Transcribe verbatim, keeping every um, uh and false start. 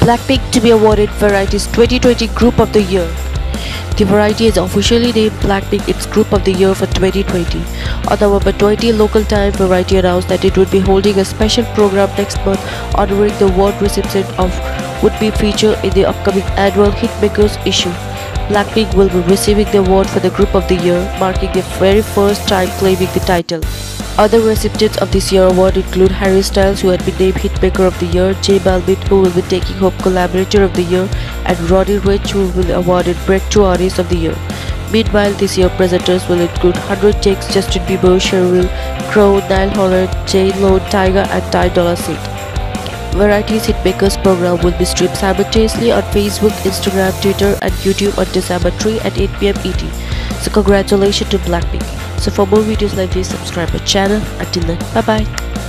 Blackpink to be awarded Variety's twenty twenty Group of the Year. The Variety has officially named Blackpink its Group of the Year for twenty twenty. On November twentieth local time, Variety announced that it would be holding a special program next month honoring the award recipient of would be featured in the upcoming annual Hitmakers issue. Blackpink will be receiving the award for the Group of the Year, marking their very first time claiming the title. Other recipients of this year's award include Harry Styles, who had been named Hitmaker of the Year, J Balvin, who will be taking home Collaborator of the Year, and Roddy Ricch, who will be awarded Breakthrough Artist of the Year. Meanwhile, this year's presenters will include one hundred Takes, Justin Bieber, Cheryl Crow, Niall Horan, J-Lo, Tyga, and Ty Dolla Sign. Variety's Hitmakers program will be streamed simultaneously on Facebook, Instagram, Twitter, and YouTube on December third at eight p m E T. So congratulations to Blackpink. So for more videos like this, subscribe my channel. Until then, bye bye.